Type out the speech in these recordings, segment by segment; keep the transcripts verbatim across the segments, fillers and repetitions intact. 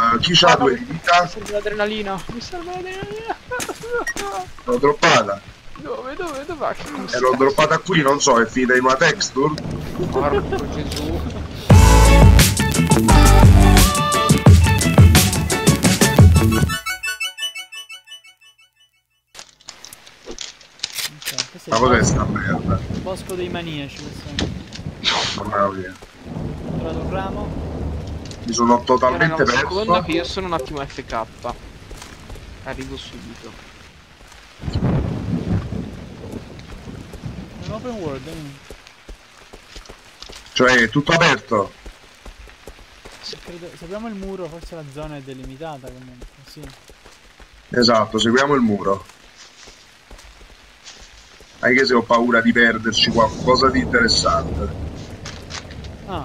Uh, chi c'ha Ah, due no, vita? Mi serve l'adrenalina. Mi serve l'adrenalina. L'ho droppata. Dove, dove, dov'è? E l'ho droppata qui, non so, è finita in una texture? Porco Gesù. Ma cos'è sta merda? Bosco dei maniaci questo. Non me lo via. Ho trovato un ramo. Mi sono totalmente Un perso. secondo che io sono un attimo F K. Arrivo subito. È un open world, eh? Cioè, è tutto aperto. Se, credo, se apriamo il muro forse la zona è delimitata comunque, sì. Esatto, seguiamo il muro. Anche se ho paura di perderci qualcosa di interessante. Ah.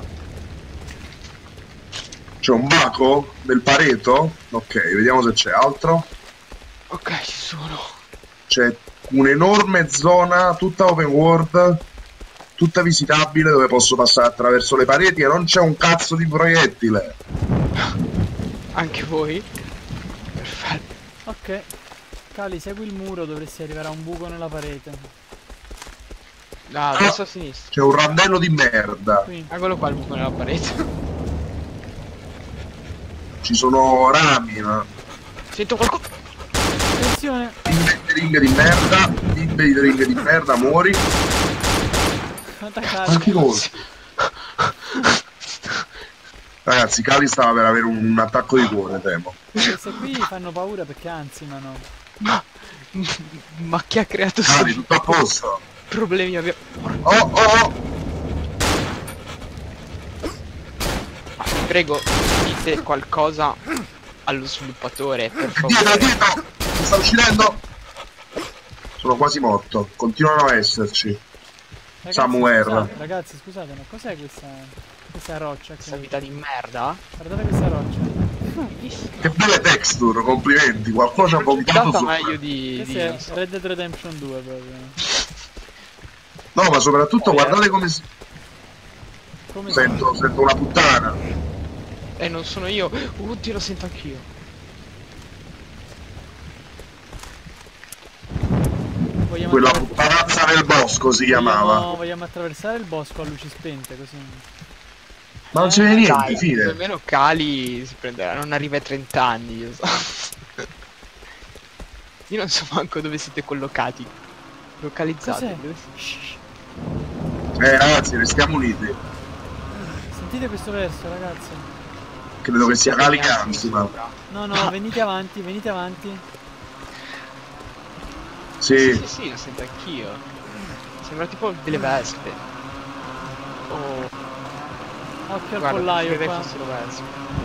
C'è un baco del pareto? Ok, vediamo se c'è altro. Ok, ci sono. C'è un'enorme zona, tutta open world, tutta visitabile, dove posso passare attraverso le pareti e non c'è un cazzo di proiettile. Anche voi? Perfetto. Ok. Cali, segui il muro, dovresti arrivare a un buco nella parete. Ah, adesso a sinistra. C'è un randello di merda. Qui. Eccolo qua il buco nella parete. Ci sono rami, ma... Sento qualcosa. Attenzione! Ring di merda, ring di merda, muori. Attaccare. Quanti colpi? Ragazzi, Cali stava per avere un, un attacco di cuore, temo. Queste qui fanno paura perché anzi, ma no. Ma... Ma chi ha creato Cali, questi tutto a posto. problemi? Abbiamo... Oh, oh, oh! Ma vi prego, dite qualcosa allo sviluppatore, per Dietro, favore. dietro! Mi sta uccidendo! Sono quasi morto, continuano a esserci. Ragazzi, Samuel. scusate, ragazzi, scusate, ma cos'è questa, questa roccia qui? Questa vita di merda? Guardate questa roccia. Che belle texture, complimenti, qualcuno ci ha vomitato Data su. meglio di... Questo di... è Red Dead Redemption due proprio. No, ma soprattutto Eh, guardate come si... Come Sento, sento una puttana. Eh, non sono io. Oddio, lo sento anch'io. vogliamo Quella attraver- puttanazza nel bosco si chiamava. Vogliamo, vogliamo attraversare il bosco a luci spente così. Ma non c'è niente, Dai, fine. almeno Cali si prenderà, non arriva ai trenta anni, io so. Io non so manco dove siete collocati. Localizzati. Cos'è? Dove siete? Shh. Eh ragazzi, restiamo uniti. Sentite questo verso, ragazzi. Credo che sia Cali che Anzi, ansima. sopra. No, no, venite avanti, venite avanti. Sì, Sì. sì, sì, lo sento anch'io. Sembra tipo delle vespe. Oh, Occhio al guarda, pollaio credo qua. che fossero vespe.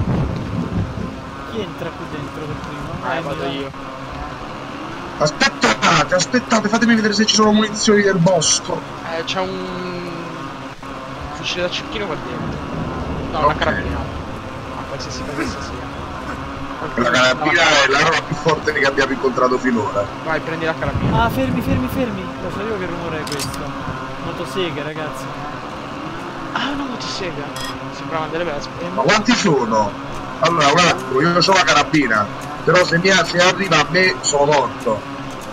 Chi entra qui dentro per primo? Eh, vado io. Aspettate, aspettate, fatemi vedere se ci sono munizioni del bosco. Eh, c'è un... fucile da cecchino qua dentro. No, una Ok. carabina. Ma qualsiasi cosa sia. La carabina è l'arma più forte che abbiamo incontrato finora. Vai, prendi la carabina. Ah, fermi, fermi, fermi. Lo so io che rumore è questo. Motoseghe, ragazzi. Ah, una motosega. Sembravano delle vespe. Ma quanti sono? Allora, un attimo, io ho la carabina. Però se, mi, se arriva a me sono morto.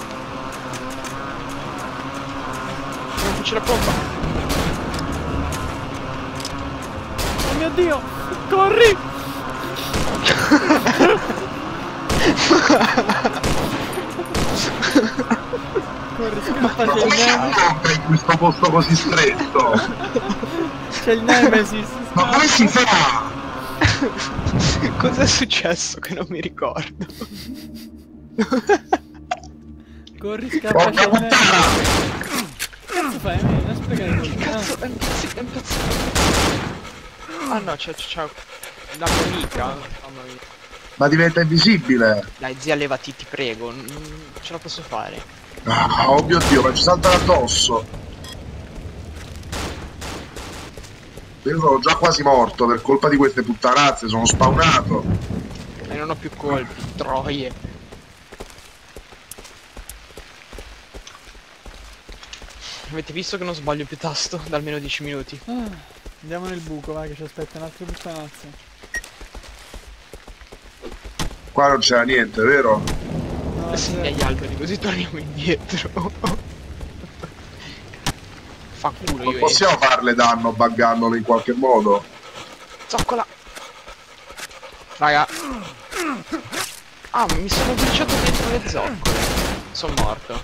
Non fucile a pompa. Oh mio Dio! Corri! Corri, scappa, Ma c'è il come si Nemesis. compra in questo posto così stretto? C'è il Nemesis. Ma come si fa? Cos'è successo che non mi ricordo? Corri, scappa, Porca c'è il Nemesis. puttana! Che cazzo fai? Eh, non spiegare così. Cazzo, è impazzito, è impazzito. Ah no, c'è, c'è la mia amica. Mamma mia. Ma diventa invisibile. Dai, zia, levati, ti prego. Non ce la posso fare. Ah, oh mio Dio, ma ci saltano addosso. Io sono già quasi morto per colpa di queste puttanazze, sono spawnato. E non ho più colpi, troie. Avete visto che non sbaglio più tasto da almeno dieci minuti? Ah, andiamo nel buco, vai, che ci aspettano altre puttanazze. Qua non c'era niente, vero? No, Segna gli alberi così torniamo indietro. Fa culo Non io. possiamo farle danno buggandolo in qualche modo? Zoccola. Raga. Ah, mi sono bruciato dentro le zoccole. Sono morto.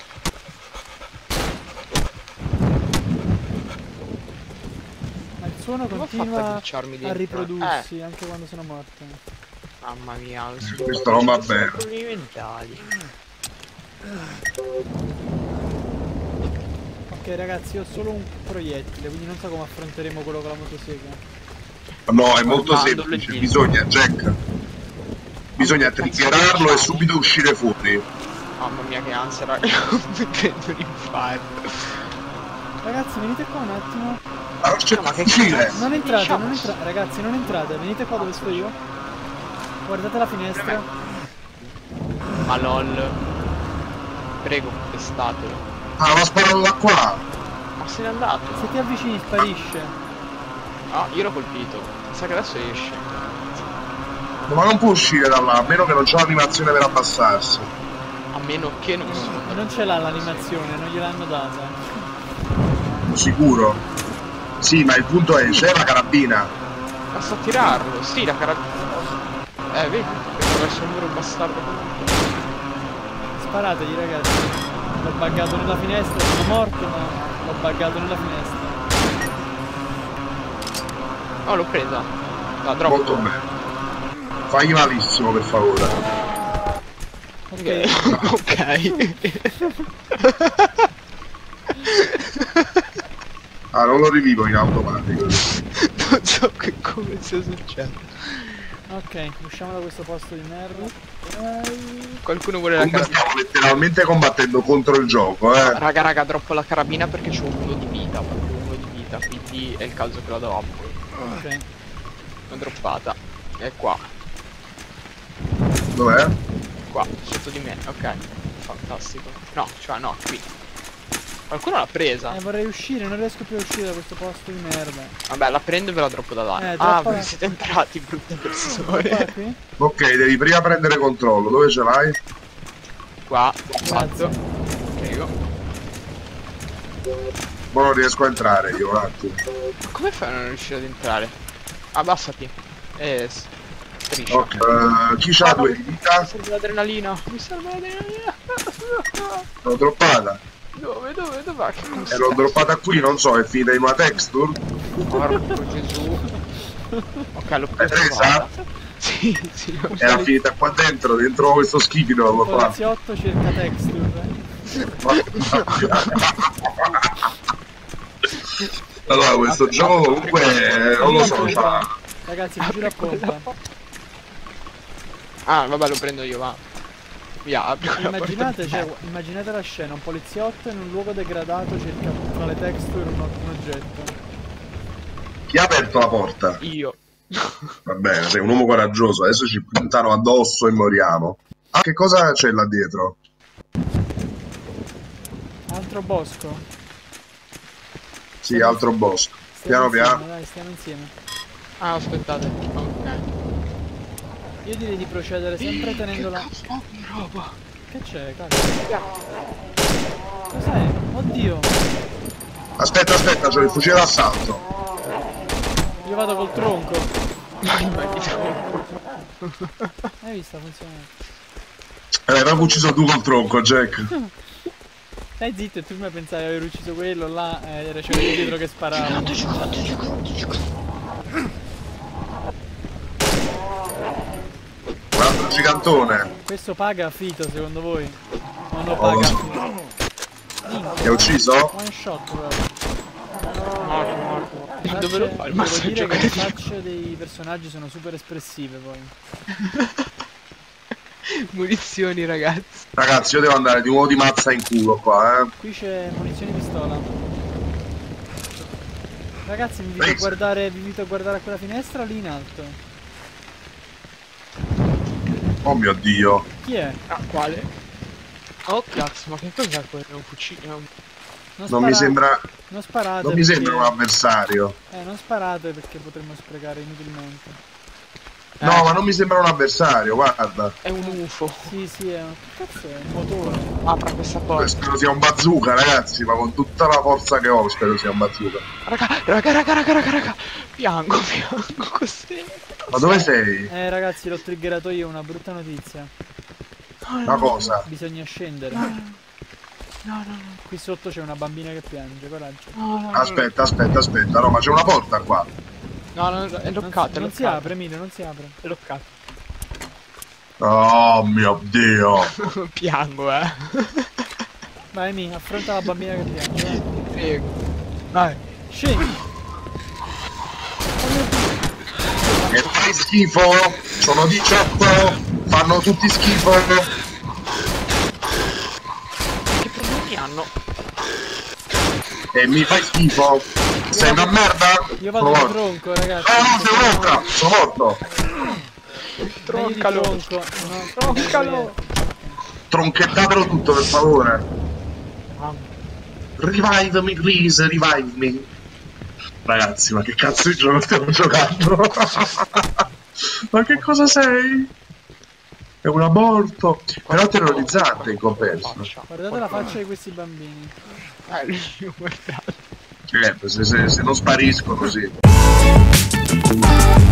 Ma il suono Come ho fatto a continua bruciarmi a dentro? riprodursi anche quando sono morto. Mamma mia, Questo non va bene. problemi mentali. Ok ragazzi, io ho solo un proiettile, quindi non so come affronteremo quello con la motosega. No, è molto Guardandolo semplice, lì. bisogna, Jack. Bisogna Cazzo triggerarlo e facciamo? subito uscire fuori. Mamma mia che ansia, raga. Mi prendo un infarto. Ragazzi, venite qua un attimo. Allora c'è No, ma il che fucile! cazzo? Non entrate, Diciamo. non entrate, ragazzi, non entrate, venite qua dove sto io. Guardate la finestra. Ma lol. Prego, testatelo. Ah, l'ha sparato da qua! Ma se n'è andato. Se ti avvicini sparisce. Ah, io l'ho colpito. Sa che adesso esce. Ma non può uscire da là, a meno che non c'è l'animazione per abbassarsi. A meno che non sono E andato. non ce l'ha l'animazione, non gliel'hanno data. Sicuro? Sì, ma il punto è, c'è la carabina. Basta tirarlo. Sì, la carabina. Eh, vedi? Attraverso il muro bastardo comunque. Sparategli ragazzi. L'ho buggato nella finestra, sono morto ma l'ho buggato nella finestra. Oh, l'ho presa. La drop. Molto bene. Fagli malissimo, per favore. Ok. Ok. Ah, non lo rivivo in automatico. Non so che come sia successo. Ok, usciamo da questo posto di merda. Qualcuno vuole la Comunque carabina? stiamo letteralmente combattendo contro il gioco, eh. Raga, raga, droppo la carabina perché c'ho uno di vita, proprio uno di vita, quindi è il caso che la droppo. Ok. L'ho droppata. È qua, Dov'è? qua, sotto di me, ok. Fantastico. No, cioè no, qui. Qualcuno l'ha presa. Eh, vorrei uscire, non riesco più a uscire da questo posto di merda. Vabbè, la prendo e ve la droppo da là. Eh, ah, droppa- voi siete entrati, brutte Qua persone. qui? Ok, devi prima prendere controllo. Dove ce l'hai? Qua, fatto. Grazie. Prego. Ma non riesco a entrare io, un attimo. Ma come fai a non riuscire ad entrare? Abbassati. Eh, s- striscia. Ok, eh, chi c'ha Ah, due no, di vita? Mi serve l'adrenalina. Mi serve l'adrenalina. L'ho droppata. Dove, dove, dov'è? Che E cos'è? l'ho droppata qui, non so, è finita in una texture? Porco Gesù. Ok, l'ho presa? presa. Sì, sì, ho Era finita qua dentro, dentro questo schifidolo qua. Poliziotto cerca texture. Allora, questo gioco comunque, eh, non lo so, c'ha... Ragazzi, mi giro a pompa. Ah, vabbè, lo prendo io, va. Via, apri quella Immaginate, porta. cioè, immaginate la scena, un poliziotto in un luogo degradato cerca tra le texture un, un oggetto. Chi ha aperto la porta? Io. Va bene, sei un uomo coraggioso, adesso ci puntano addosso e moriamo. Ah, che cosa c'è là dietro? Altro bosco. Sì, altro bosco. Stiamo Piano insieme, piano. dai, stiamo insieme. Ah, aspettate. Ok. Io direi di procedere sempre tenendo la... Oh, che roba. Che c'è, cazzo? Cos'è? Oddio! Aspetta, aspetta, c'ho il fucile d'assalto. Io vado col tronco. Vai, vai, di troppo. Hai visto? Funziona. Eh, avevo ucciso tu col tronco, Jack. Stai zitto, e tu mi pensavi di aver ucciso quello là, eh, era c'era quello dietro che sparava. Un altro gigantone. Questo paga Fito secondo voi? O non Oh, paga lo so. Fito? Minchia, Mi ha ucciso? one shot guarda. Morto, morto. Le Ma dove lo facce- fa il devo massaggio dire che le cardiaco? facce dei personaggi sono super espressive poi. Munizioni, ragazzi. Ragazzi, io devo andare di nuovo di mazza in culo qua, eh. Qui c'è munizioni pistola. Ragazzi vi invito a Presa. guardare, vi invito a guardare a quella finestra lì in alto. Oh mio Dio. Chi è? Ah, quale? Oh, cazzo, ma che cos'è quello? È un fucile? È un... Non, Non mi spara- sembra... Non sparate Non mi perché- sembra un avversario. Eh, non sparate perché potremmo sprecare inutilmente. No, Eh. ma non mi sembra un avversario, guarda. È un U F O. Sì, sì, è un... Cazzo è un motore. Apra questa porta. Spero sia un bazooka, ragazzi, ma con tutta la forza che ho, spero sia un bazooka. Raga, raga, raga, raga, raga, raga. Piango, piango così. Ma dove sei? Eh ragazzi, l'ho triggerato io, una brutta notizia. Una cosa. Bisogna scendere. No, no, no. Qui sotto c'è una bambina che piange, coraggio. No, no, no. Aspetta, aspetta, aspetta, no, ma c'è una porta qua. No, no, è Non, loccato, si, è non si loccato. apre, Emilio, non si apre. È loccato. Oh mio Dio. Piango, eh. Vai, Emi, affronta la bambina che piange. Vai. Prego. Vai. Scendi! E fai schifo. Sono diciotto. Fanno tutti schifo. Che problemi hanno? E mi fai schifo. Sei una merda. Io Sono vado di morto. tronco, ragazzi. Ah no, sei morta. Sono morto. Meglio di Troncalo. tronco. No, Troncalo. Tronchettatelo tutto, per favore. Mamma. Revive me, please, revive me. Ragazzi, ma che cazzo di gioco stiamo giocando? Ma che cosa sei? È un aborto. Però terrorizzante in compenso. Guardate la faccia di questi bambini. Eh, guardate. Eh, se, se, se non sparisco così.